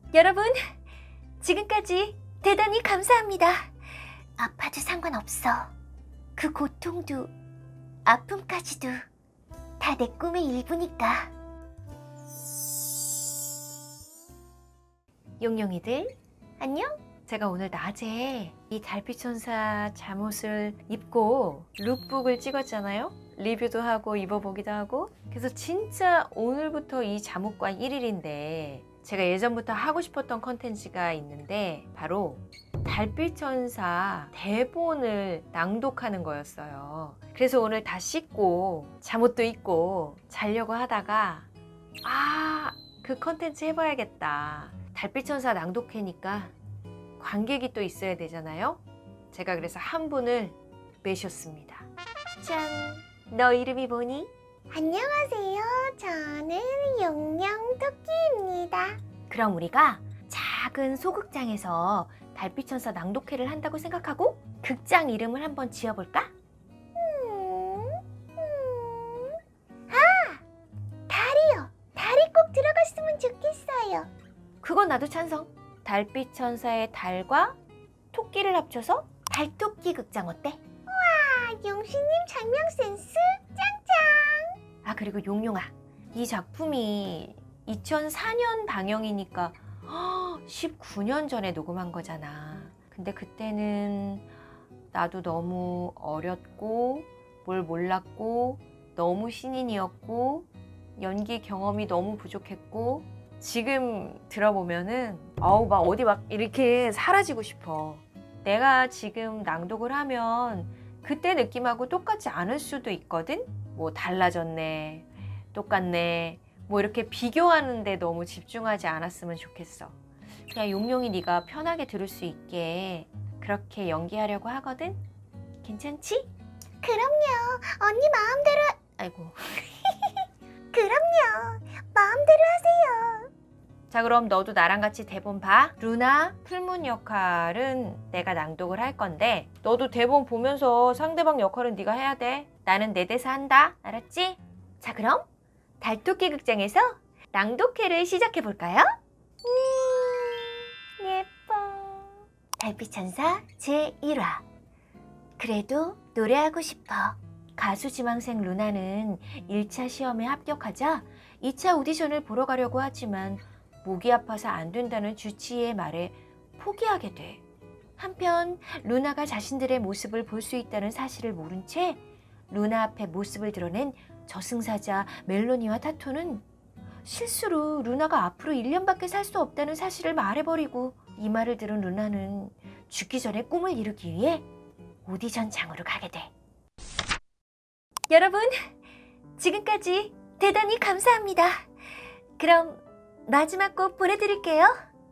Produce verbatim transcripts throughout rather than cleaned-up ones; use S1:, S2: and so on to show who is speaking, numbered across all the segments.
S1: 여러분, 지금까지 대단히 감사합니다. 아파도 상관없어. 그 고통도 아픔까지도 다 내 꿈의 일부니까. 용용이들 안녕? 제가 오늘 낮에 이 달빛천사 잠옷을 입고 룩북을 찍었잖아요. 리뷰도 하고 입어보기도 하고. 그래서 진짜 오늘부터 이 잠옷과 일 일인데 제가 예전부터 하고 싶었던 컨텐츠가 있는데 바로 달빛천사 대본을 낭독하는 거였어요. 그래서 오늘 다 씻고 잠옷도 입고 자려고 하다가 아, 그 컨텐츠 해봐야겠다. 달빛천사 낭독회니까 관객이 또 있어야 되잖아요. 제가 그래서 한 분을 매셨습니다. 짠! 너 이름이 뭐니?
S2: 안녕하세요. 저는 용용토끼입니다.
S1: 그럼 우리가 작은 소극장에서 달빛천사 낭독회를 한다고 생각하고 극장 이름을 한번 지어볼까?
S2: 음, 음. 아! 달이요. 달이 꼭 들어갔으면 좋겠어요.
S1: 그건 나도 찬성. 달빛천사의 달과 토끼를 합쳐서 달토끼 극장 어때?
S2: 아, 용수님 장명 센스 짱짱!
S1: 아, 그리고 용용아, 이 작품이 이천사 년 방영이니까 십구 년 전에 녹음한 거잖아. 근데 그때는 나도 너무 어렸고 뭘 몰랐고 너무 신인이었고 연기 경험이 너무 부족했고 지금 들어보면은 어우 막 어디 막 이렇게 사라지고 싶어. 내가 지금 낭독을 하면 그때 느낌하고 똑같지 않을 수도 있거든? 뭐 달라졌네, 똑같네, 뭐 이렇게 비교하는데 너무 집중하지 않았으면 좋겠어. 그냥 용용이 네가 편하게 들을 수 있게 그렇게 연기하려고 하거든? 괜찮지?
S2: 그럼요. 언니 마음대로.
S1: 아이고.
S2: 그럼요. 마음대로 하세요.
S1: 자, 그럼 너도 나랑 같이 대본 봐. 루나 풀문 역할은 내가 낭독을 할 건데 너도 대본 보면서 상대방 역할은 네가 해야 돼. 나는 내 대사 한다. 알았지? 자, 그럼 달토끼 극장에서 낭독회를 시작해 볼까요?
S2: 음, 예뻐.
S1: 달빛천사 제일 화. 그래도 노래하고 싶어. 가수 지망생 루나는 일 차 시험에 합격하자 이 차 오디션을 보러 가려고 하지만 목이 아파서 안 된다는 주치의의 말에 포기하게 돼. 한편 루나가 자신들의 모습을 볼 수 있다는 사실을 모른 채 루나 앞에 모습을 드러낸 저승사자 멜로니와 타토는 실수로 루나가 앞으로 일 년밖에 살 수 없다는 사실을 말해버리고, 이 말을 들은 루나는 죽기 전에 꿈을 이루기 위해 오디션장으로 가게 돼. 여러분, 지금까지 대단히 감사합니다. 그럼 마지막 곡 보내드릴게요.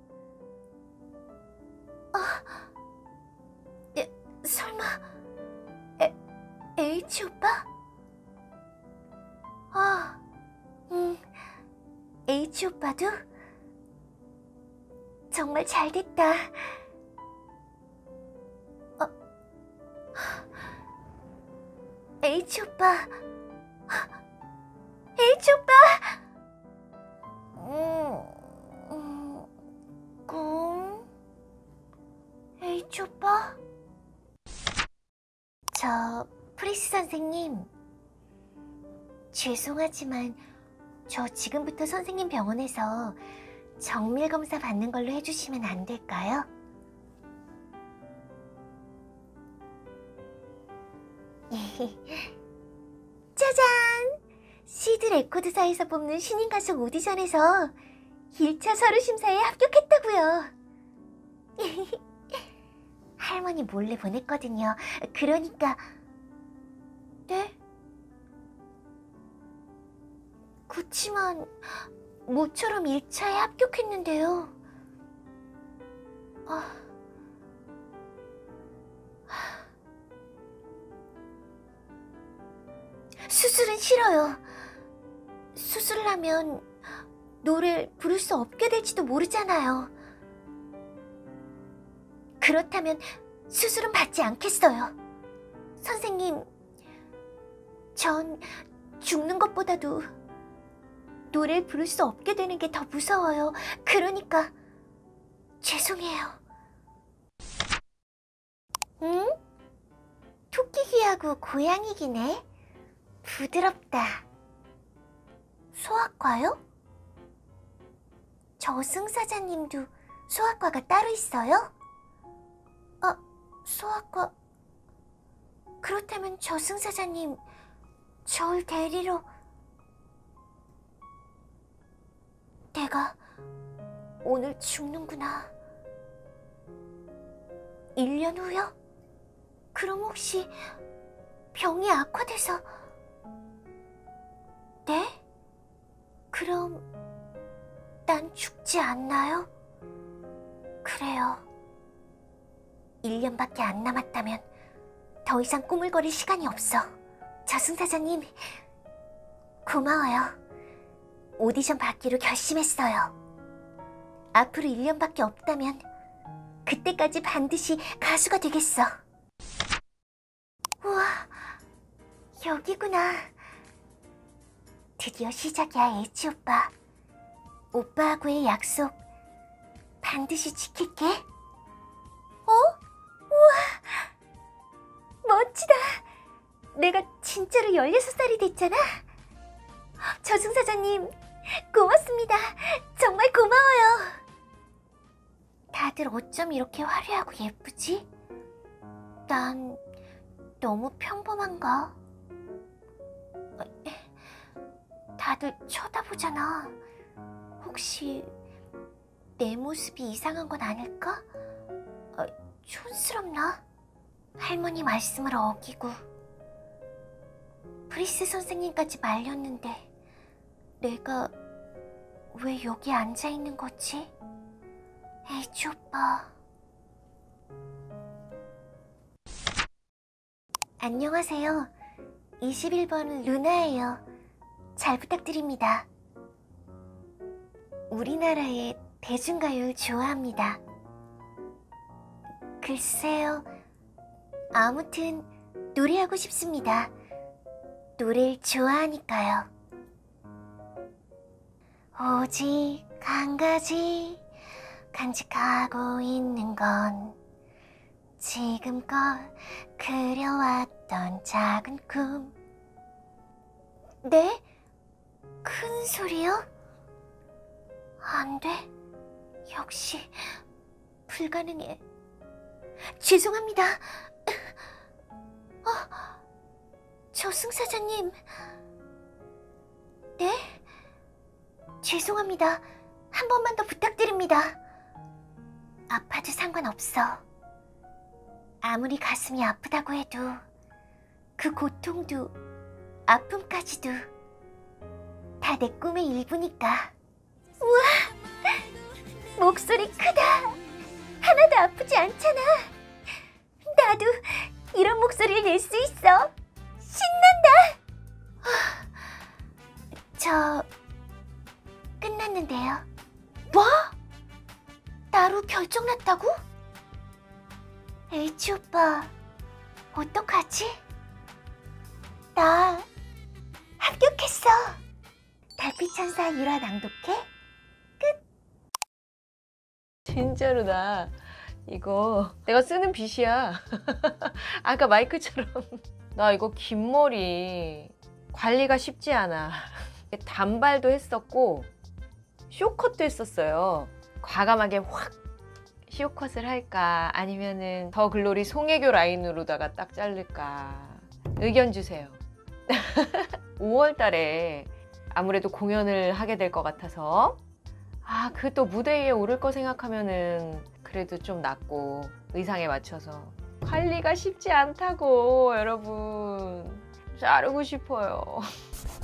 S1: 어, 에, 설마 에, H 오빠? 아, 음, H 오빠도? 정말 잘됐다. 어, H 오빠, H 오빠!
S2: 음, 음, 공?
S1: H 오빠? 저 프리스 선생님, 죄송하지만 저 지금부터 선생님 병원에서 정밀 검사 받는 걸로 해주시면 안 될까요? 짜잔! 시드 레코드사에서 뽑는 신인 가수 오디션에서 일 차 서류 심사에 합격했다고요. 할머니 몰래 보냈거든요. 그러니까... 네? 그치만 모처럼 일 차에 합격했는데요. 아... 수술은 싫어요. 수술을 하면 노래를 부를 수 없게 될지도 모르잖아요. 그렇다면 수술은 받지 않겠어요. 선생님, 전 죽는 것보다도 노래를 부를 수 없게 되는 게 더 무서워요. 그러니까
S2: 죄송해요. 응? 토끼귀하고 고양이기네. 부드럽다. 소아과요? 저승사자님도 소아과가 따로 있어요? 아, 소아과... 그렇다면 저승사자님, 저를 데리러... 내가 오늘 죽는구나. 일 년 후요? 그럼 혹시 병이 악화돼서... 네? 그럼 난 죽지 않나요? 그래요. 일 년밖에 안 남았다면 더 이상 꾸물거릴 시간이 없어. 저승사자님, 고마워요. 오디션 받기로 결심했어요. 앞으로 일 년밖에 없다면 그때까지 반드시 가수가 되겠어. 우와, 여기구나. 드디어 시작이야, H 오빠. 오빠하고의 약속 반드시 지킬게. 어? 우와, 멋지다. 내가 진짜로 열여섯 살이 됐잖아. 저승사자님, 고맙습니다. 정말 고마워요. 다들 어쩜 이렇게 화려하고 예쁘지? 난 너무 평범한가? 다들 쳐다보잖아. 혹시 내 모습이 이상한 건 아닐까? 어, 촌스럽나? 할머니 말씀을 어기고 프리스 선생님까지 말렸는데 내가 왜 여기 앉아있는 거지? H 오빠. 안녕하세요. 이십일 번 루나예요. 잘 부탁드립니다. 우리나라의 대중가요를 좋아합니다. 글쎄요. 아무튼 노래하고 싶습니다. 노래를 좋아하니까요. 오직 한 가지 간직하고 있는 건 지금껏 그려왔던 작은 꿈. 네? 큰 소리요? 안 돼. 역시 불가능해. 죄송합니다. 어, 저승사자님. 네? 죄송합니다. 한 번만 더 부탁드립니다. 아파도 상관없어. 아무리 가슴이 아프다고 해도 그 고통도 아픔까지도 다 내 꿈의 일부니까. 우와! 목소리 크다. 하나도 아프지 않잖아. 나도 이런 목소리를 낼 수 있어. 신난다. 저 끝났는데요. 뭐? 나로 결정났다고? H 오빠, 어떡하지? 나 합격했어. 달빛천사 일화 낭독회?
S1: 진짜로 나 이거 내가 쓰는 빗이야. 아까 마이크처럼. 나 이거 긴 머리 관리가 쉽지 않아. 단발도 했었고 쇼컷도 했었어요. 과감하게 확 쇼컷을 할까 아니면은 더 글로리 송혜교 라인으로다가 딱 자를까 의견 주세요. 오월 달에 아무래도 공연을 하게 될 것 같아서 아, 그 또 무대 위에 오를 거 생각하면은 그래도 좀 낫고 의상에 맞춰서 관리가 쉽지 않다고 여러분. 자르고 싶어요.